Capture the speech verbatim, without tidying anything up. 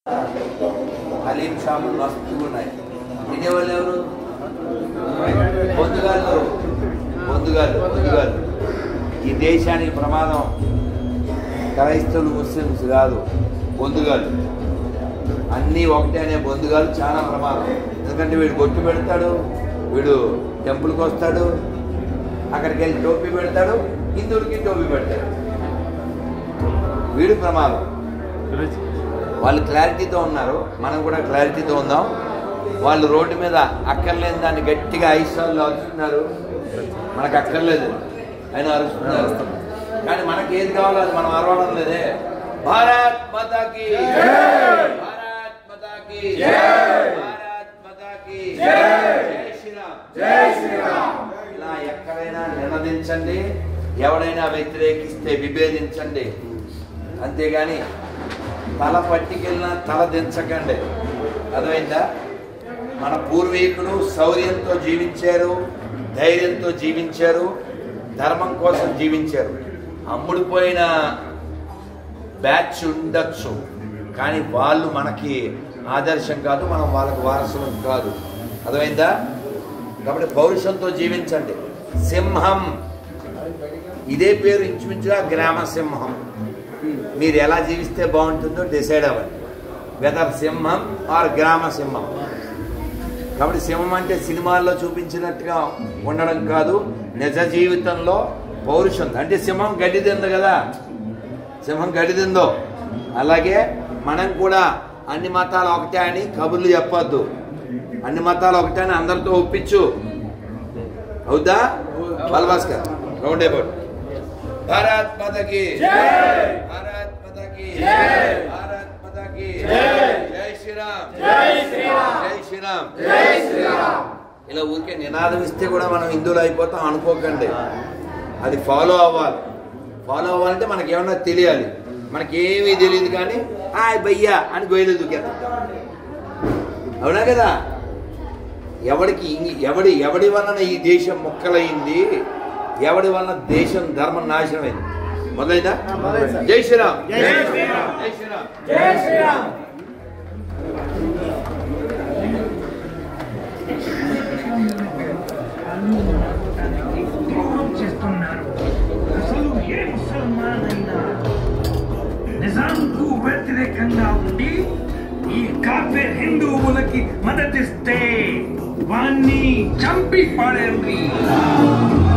హలీం షాపులు మస్తుగా ఉన్నాయి. తినేవాళ్ళు ఎవరు? బొందుగాళ్ళు బొందుగాళ్ళు బొందుగాళ్ళు ఈ దేశానికి ప్రమాదం క్రైస్తవులు ముస్లిమ్స్ కాదు, బొందుగాళ్ళు. అన్నీ ఒకటే అనే బొందుగాళ్ళు చాలా ప్రమాదం. ఎందుకంటే వీడు బొట్టు పెడతాడు, వీడు టెంపుల్కి వస్తాడు, అక్కడికి వెళ్ళి టోపీ పెడతాడు, హిందువులకి టోపీ పెడతాడు. వీడు ప్రమాదం. వాళ్ళు క్లారిటీతో ఉన్నారు, మనం కూడా క్లారిటీతో ఉందాం. వాళ్ళు రోడ్డు మీద అక్కర్లేని దాన్ని గట్టిగా ఐదు సార్లు అరుస్తున్నారు, మనకు అక్కర్లేదు ఆయన అరుస్తున్నారు. కానీ మనకి ఏది కావాలో అది మనం అరవడం లేదే. భారత్ మాతాకి, భారత్ మాతాకి, భారత్ మాతాకి, జై శ్రీరామ్, జై శ్రీరామ్. ఇలా ఎక్కడైనా నినదించండి, ఎవడైనా వ్యతిరేకిస్తే విభేదించండి, అంతేగాని తల పట్టికెళ్ళినా తల దించకండి. అర్థమైందా? మన పూర్వీకులు శౌర్యంతో జీవించారు, ధైర్యంతో జీవించారు, ధర్మం కోసం జీవించారు. అమ్ముడుపోయిన బ్యాచ్ ఉండొచ్చు, కానీ వాళ్ళు మనకి ఆదర్శం కాదు, మనం వాళ్ళకు వారసులం కాదు. అర్థమైందా? కాబట్టి పౌరుషంతో జీవించండి. సింహం, ఇదే పేరు ఇంచుమించుగా గ్రామ సింహం. మీరు ఎలా జీవిస్తే బాగుంటుందో డిసైడ్ అవ్వండి, వెదర్ సింహం ఆర్ గ్రామ సింహం. కాబట్టి సింహం అంటే సినిమాల్లో చూపించినట్టుగా ఉండడం కాదు, నిజ జీవితంలో పౌరుషం. అంటే సింహం గడ్డి తిందో కదా, సింహం గడ్డి తిందో, అలాగే మనం కూడా అన్ని మతాలు ఒకటే అని కబుర్లు చెప్పొద్దు. అన్ని మతాలు ఒకటే అని అందరితో ఒప్పించు. అవుద్దా? Balabhaskar round about. భారత్ మాతాకి, భారత్ మాతాకి, భారత్ మాతాకి, జై శ్రీరామ్, జై శ్రీరామ్, జై శ్రీరామ్, జై శ్రీరామ్. ఇలా ఊరికే నినాదం ఇస్తే కూడా మనం హిందువులు అయిపోతాం అనుకోకండి. అది ఫాలో అవ్వాలి. ఫాలో అవ్వాలంటే మనకి ఏమన్నా తెలియాలి. మనకి ఏమీ తెలియదు కానీ హాయ్ భయ్యా అని గొయ్యలు దూకేస్తాం. అవునా కదా? ఎవడికి ఎవడి ఎవడి వలన ఈ దేశం మొక్కలైంది, ఎవడి వలన దేశం ధర్మం నాశనం అయింది? మొదలైందా? జై శ్రీరామ్, జై శ్రీరామ్, జై శ్రీరామ్, జై శ్రీరామ్. నిజాంకు వ్యతిరేకంగా ఉండి ఈ కాఫీర్ హిందువులకి మద్దతిస్తే వాణ్ణి చంపి పడేయండి.